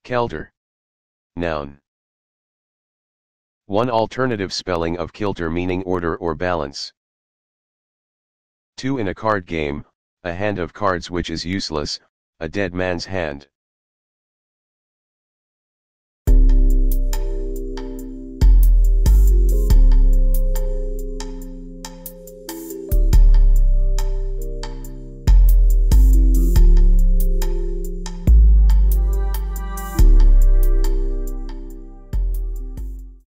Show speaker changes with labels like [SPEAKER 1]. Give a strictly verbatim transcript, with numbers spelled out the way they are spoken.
[SPEAKER 1] Kelter. Noun. one Alternative spelling of kilter meaning order or balance. two In a card game, a hand of cards which is useless, a dead man's hand.